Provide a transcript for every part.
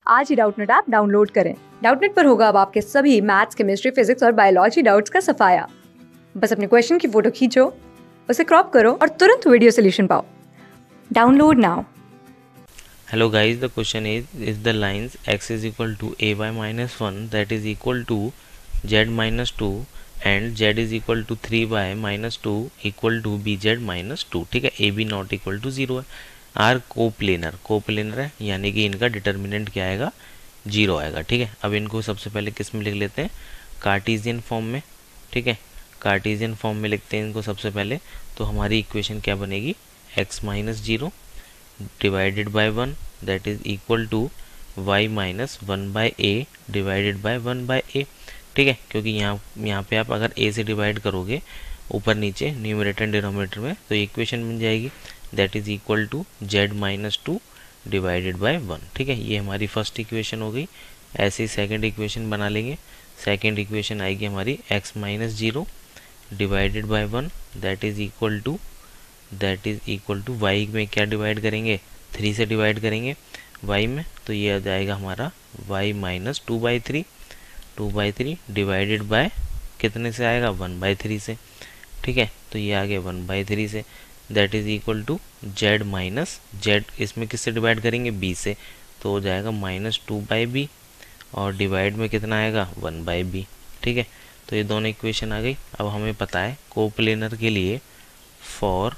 आज ही Doubtnut app download करें। डाउटनेट पर होगा अब आपके सभी मैथ्स, केमिस्ट्री, फिजिक्स और बायोलॉजी डाउट्स का सफाया। बस अपने क्वेश्चन की फोटो खींचो, उसे क्रॉप करो और तुरंत वीडियो सोल्यूशन पाओ। Download now. Hello guys, the question is the lines x is equal to a by minus 1 that is equal to z minus 2 and z is equal to 3 by minus 2 equal to bz minus 2। ठीक है, ab not equal to 0 है। Are coplanar है, यानी कि इनका determinant क्या आएगा, 0 आएगा। ठीक है, अब इनको सबसे पहले किस में लिख लेते हैं, कार्टेशियन फॉर्म में। ठीक है, कार्टेशियन फॉर्म में लिखते हैं इनको सबसे पहले। तो हमारी इक्वेशन क्या बनेगी, x minus 0 divided by 1 that is equal to y minus 1 by a divided by 1 by a। ठीक है, क्योंकि यहाँ पे आप अगर a से डिवाइड करोगे ऊपर नीचे न्यूमरेटर एंड डिनोमिनेटर में, तो इक्वेशन बन जाएगी that is equal to z minus 2 divided by 1। ठीक है, ये हमारी फर्स्ट इक्वेशन हो गई। ऐसे ही सेकेंड इक्वेशन बना लेंगे। सेकेंड इक्वेशन आएगी हमारी x minus 0 divided by 1 that is equal to y में क्या डिवाइड करेंगे, 3 से डिवाइड करेंगे y में, तो ये आ जाएगा हमारा y माइनस 2/3 डिवाइडेड बाय कितने से आएगा, 1/3 से। ठीक है, तो ये आ गया 1/3 से that is equal to z minus z, इसमें किससे डिवाइड करेंगे, b से, तो हो जाएगा माइनस 2/b और डिवाइड में कितना आएगा, 1/b। ठीक है, तो ये दोनों इक्वेशन आ गई। अब हमें पता है कोप्लेनर के लिए for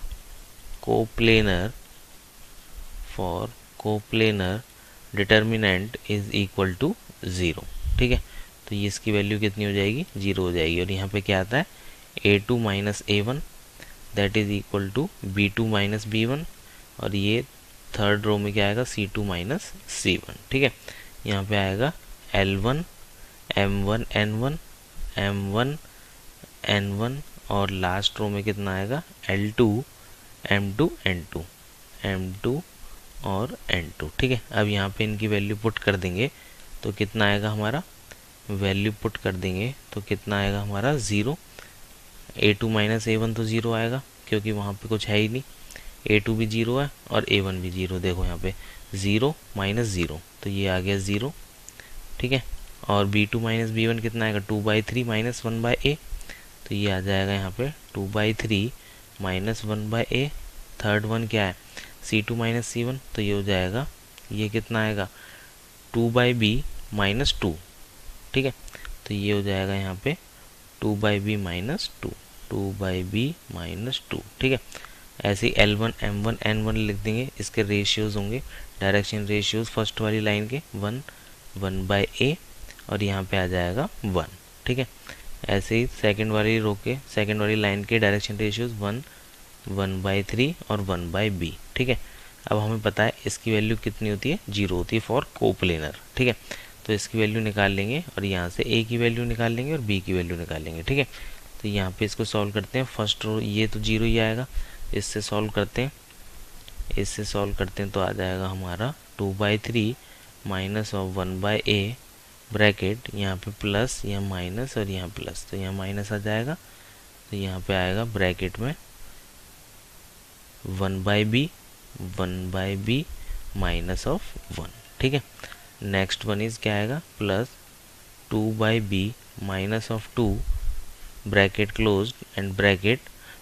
coplanar determinant is equal to 0। ठीक है, तो ये इसकी वैल्यू कितनी हो जाएगी, 0 हो जाएगी। और यहाँ पे क्या आता है, a2 minus a1 that is equal to b2 minus b1, और ये थर्ड रो में क्या आएगा, c2 माइनस c1। ठीक है, यहाँ पे आएगा l1 m1 n1 m1 n1, और लास्ट रो में कितना आएगा, l2 m2 n2 और n2। ठीक है, अब यहाँ पे इनकी वैल्यू पुट कर देंगे तो कितना आएगा हमारा, वैल्यू पुट कर देंगे तो कितना आएगा हमारा, 0। a2 माइनस a1 तो 0 आएगा क्योंकि वहाँ पे कुछ है ही नहीं, a2 भी 0 है और a1 भी 0। देखो यहाँ पे 0 माइनस 0, तो ये आ गया 0। ठीक है, और b2 माइनस b1 कितना आएगा, 2/3 माइनस 1/a, तो ये आ जाएगा यहाँ पे 2/3 माइनस 1/a। थर्ड वन क्या है, c2 माइनस c1, तो ये हो जाएगा, ये कितना आएगा, 2/b माइनस 2। ठीक है, तो ये हो जाएगा यहाँ पे 2/b माइनस 2। ठीक है, ऐसे ही l1 m1 n1 लिख देंगे। इसके रेशियोज होंगे, डायरेक्शन रेशियोज फर्स्ट वाली लाइन के 1/a, और यहाँ पे आ जाएगा 1। ठीक है, ऐसे ही सेकंड वाली लाइन के डायरेक्शन रेशियोज 1/3 और 1/b। ठीक है, अब हमें पता है इसकी वैल्यू कितनी होती है, 0 होती है फॉर कोप्लेनर। ठीक है, तो इसकी वैल्यू निकाल लेंगे और यहाँ से a की वैल्यू निकाल लेंगे और b की वैल्यू निकाल लेंगे। ठीक है, तो यहाँ पे इसको सॉल्व करते हैं। फर्स्ट रो ये तो 0 ही आएगा, इससे सॉल्व करते हैं तो आ जाएगा हमारा 2/3 माइनस ऑफ 1/a ब्रैकेट, यहाँ पे प्लस, यहाँ माइनस और यहाँ प्लस, तो यहाँ माइनस आ जाएगा, तो यहाँ पे आएगा ब्रैकेट में 1/b माइनस ऑफ 1। ठीक है, नेक्स्ट वन इज क्या आएगा, plus 2/b minus of 2 bracket closed and bracket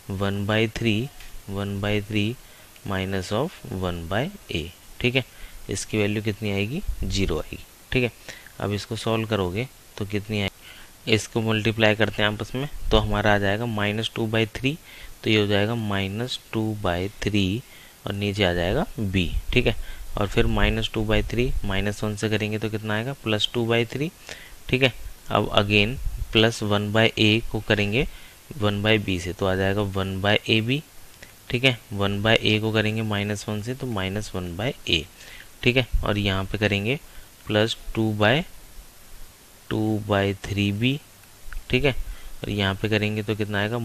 1/3 minus of 1/a। ठीक है, इसकी वैल्यू कितनी आएगी, 0 आएगी। ठीक है, अब इसको सॉल्व करोगे तो कितनी आएगी, इसको मल्टीप्लाई करते हैं आपस में, तो हमारा आ जाएगा -2/3, तो ये हो जाएगा -2/3 और नीचे आ जाएगा b। ठीक है, और फिर -2/3 -1 से करेंगे तो कितना आएगा, +2/3। ठीक है, अब अगेन प्लस 1/a को करेंगे 1/b से, तो आ जाएगा 1/ab। ठीक है, 1/a को करेंगे -1 से तो -1/a। ठीक है, और यहाँ पे करेंगे प्लस 2/3b। ठीक है, और यहाँ पे करेंगे तो कितना आएगा,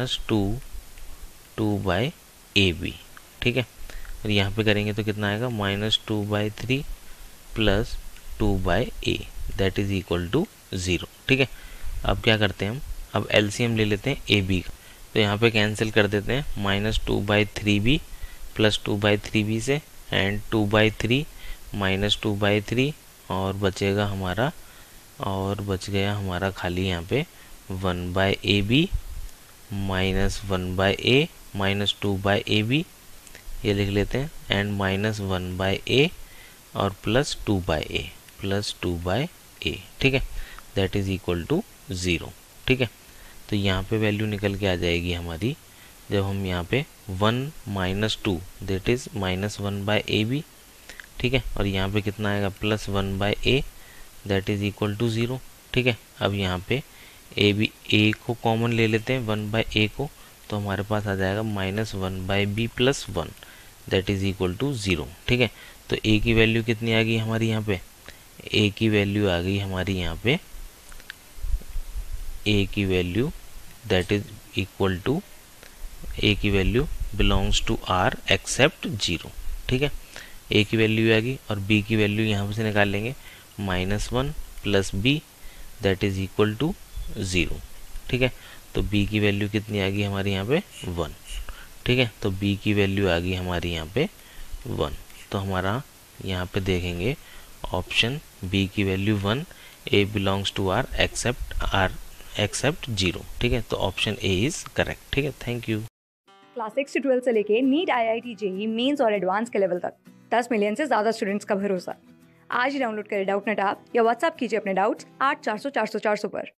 -2/ab। ठीक है, और यहाँ पे करेंगे तो कितना आएगा, -2/3 plus 2/a that is equal to 0। ठीक है, अब क्या करते हैं हम, अब एलसीएम ले लेते हैं ab का, तो यहाँ पे कैंसिल कर देते हैं, -2/3b प्लस 2/3b से, एंड 2/3 -2/3 और बचेगा हमारा, और बच गया हमारा खाली यहाँ पे 1/AB minus 1/A minus 2/AB, ये लिख लेते हैं, एंड माइनस 1/A और प्लस 2/A, ठीक है, दैट इज इक्वल टू 0, ठीक है। तो यहाँ पे वैल्यू निकल के आ जाएगी हमारी, जब हम यहाँ पे 1 minus 2 that is minus 1/AB, ठीक है, और यहाँ पे कितना आएगा plus 1/A that is equal to 0, ठीक है। अब यहाँ पे A को कॉमन ले लेते हैं 1/A को, तो हमारे पास आ जाएगा minus 1/B plus 1 that is equal to 0, ठीक है। तो A की वैल्यू कितनी आ गई हमारी यहाँ पे, A की वैल्यू आ गई हमारी यहाँ पे, A की value that is equal to, A की value belongs to R except 0, ठीक है। A की वैल्यू आ गई, और B की वैल्यू यहाँ से निकाल लेंगे, -1 plus B that is equal to 0, ठीक है। तो B की वैल्यू कितनी आ गई हमारी यहाँ पे 1, ठीक है। तो B की वैल्यू आ गई हमारी यहाँ पे 1, तो हमारा यहाँ पे देखेंगे ऑप्शन B की value 1, A belongs to R except 0, ठीक है। तो ऑप्शन A इज करेक्ट, ठीक है। Thank you. क्लास 6 से 12 से लेके नीट, IIT, JEE मेंस और एडवांस के लेवल तक 10 मिलियन से ज़्यादा स्टूडेंट्स का भरोसा। आज ही डाउनलोड करें डाउटनेट ऐप या व्हाट्सएप कीजिए अपने डाउट्स 8400 400 400 पर।